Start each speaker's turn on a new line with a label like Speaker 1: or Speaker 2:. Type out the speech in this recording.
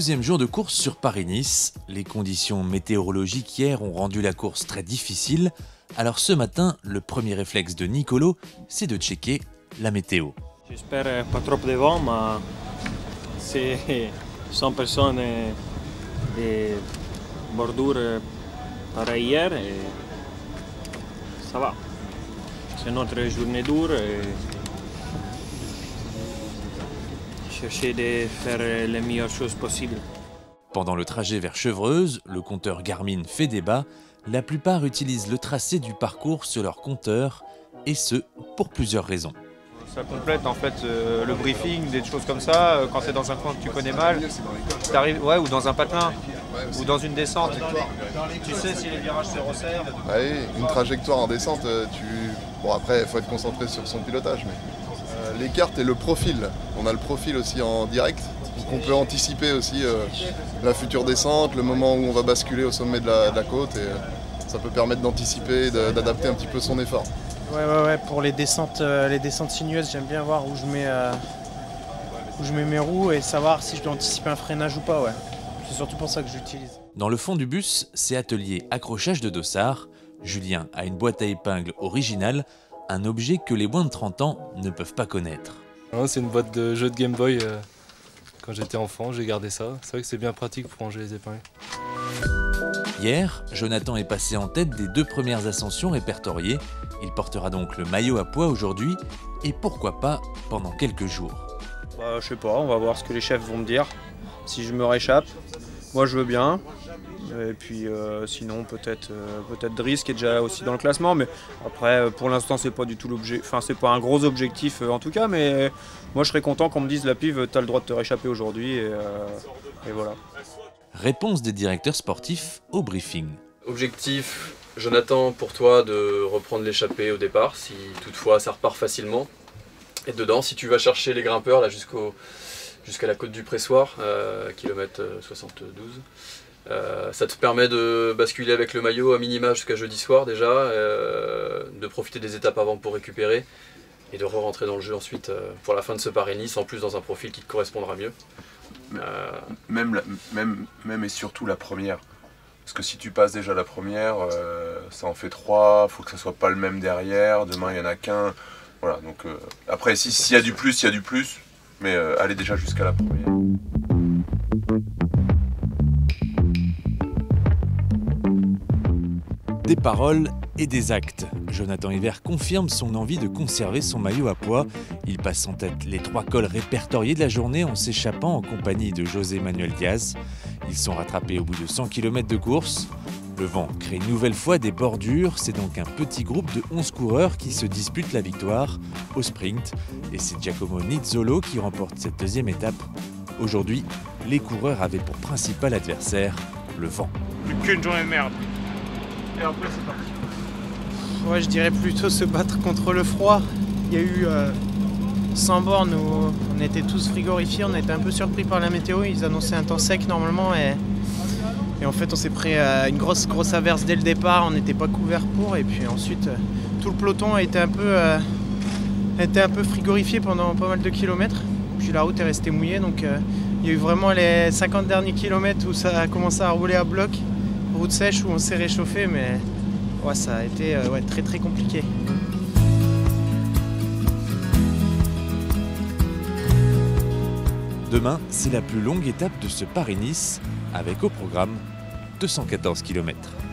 Speaker 1: Deuxième jour de course sur Paris-Nice. Les conditions météorologiques hier ont rendu la course très difficile. Alors ce matin, le premier réflexe de Nicolo, c'est de checker la météo.
Speaker 2: J'espère pas trop de vent, mais c'est 100 personnes de bordure pareil hier et ça va. C'est notre journée dure et chercher de faire les meilleures choses possibles.
Speaker 1: Pendant le trajet vers Chevreuse, le compteur Garmin fait débat. La plupart utilisent le tracé du parcours sur leur compteur, et ce, pour plusieurs raisons.
Speaker 3: Ça complète en fait le briefing, des choses comme ça, quand c'est dans un coin que tu connais mal, ouais, ou dans un patelin, ou dans une descente. Tu sais si les virages se resserrent.
Speaker 4: Oui, une trajectoire en descente, bon après il faut être concentré sur son pilotage, mais les cartes et le profil. On a le profil aussi en direct, donc on peut anticiper aussi la future descente, le moment où on va basculer au sommet de la côte, et ça peut permettre d'anticiper, d'adapter un petit peu son effort.
Speaker 5: Ouais, pour les descentes sinueuses, j'aime bien voir où je mets mes roues et savoir si je dois anticiper un freinage ou pas. Ouais. C'est surtout pour ça que j'utilise.
Speaker 1: Dans le fond du bus, c'est atelier accrochage de dossard. Julien a une boîte à épingles originale, un objet que les moins de 30 ans ne peuvent pas connaître.
Speaker 6: C'est une boîte de jeux de Game Boy. Quand j'étais enfant, j'ai gardé ça. C'est vrai que c'est bien pratique pour ranger les épingles.
Speaker 1: Hier, Jonathan est passé en tête des 2 premières ascensions répertoriées. Il portera donc le maillot à pois aujourd'hui et pourquoi pas pendant quelques jours.
Speaker 3: Je sais pas, on va voir ce que les chefs vont me dire. Si je me réchappe, moi je veux bien. Et puis sinon peut-être Driss qui est déjà aussi dans le classement. Mais après pour l'instant c'est pas du tout c'est pas un gros objectif en tout cas. Mais moi je serais content qu'on me dise la pive, t'as le droit de te réchapper aujourd'hui et voilà.
Speaker 1: Réponse des directeurs sportifs au briefing.
Speaker 7: Objectif, Jonathan, pour toi de reprendre l'échappée au départ, si toutefois ça repart facilement. Et dedans, si tu vas chercher les grimpeurs là jusqu'à la côte du Pressoir, kilomètre 72, ça te permet de basculer avec le maillot à minima jusqu'à jeudi soir déjà, de profiter des étapes avant pour récupérer et de re-rentrer dans le jeu ensuite pour la fin de ce Paris-Nice, en plus dans un profil qui te correspondra mieux.
Speaker 8: Même et surtout la première. Parce que si tu passes déjà la première, ça en fait 3, il faut que ça soit pas le même derrière, demain il n'y en a qu'un. Voilà, donc après s'il y a du plus, il y a du plus, mais allez déjà jusqu'à la première.
Speaker 1: Des paroles et des actes. Jonathan Hiver confirme son envie de conserver son maillot à pois. Il passe en tête les 3 cols répertoriés de la journée en s'échappant en compagnie de José Manuel Diaz. Ils sont rattrapés au bout de 100 km de course. Le vent crée une nouvelle fois des bordures. C'est donc un petit groupe de 11 coureurs qui se disputent la victoire au sprint. Et c'est Giacomo Nizzolo qui remporte cette deuxième étape. Aujourd'hui, les coureurs avaient pour principal adversaire le vent.
Speaker 3: Plus qu'une journée de merde. Et après c'est parti.
Speaker 5: Ouais, je dirais plutôt se battre contre le froid. Il y a eu 100 bornes où on était tous frigorifiés, on était un peu surpris par la météo. Ils annonçaient un temps sec normalement et en fait on s'est pris une grosse averse dès le départ, on n'était pas couvert pour, et puis ensuite tout le peloton a été un peu frigorifié pendant pas mal de kilomètres. Puis la route est restée mouillée, donc il y a eu vraiment les 50 derniers kilomètres où ça a commencé à rouler à bloc. Route sèche où on s'est réchauffé, mais ouais, ça a été très compliqué.
Speaker 1: Demain, c'est la plus longue étape de ce Paris-Nice, avec au programme 214 km.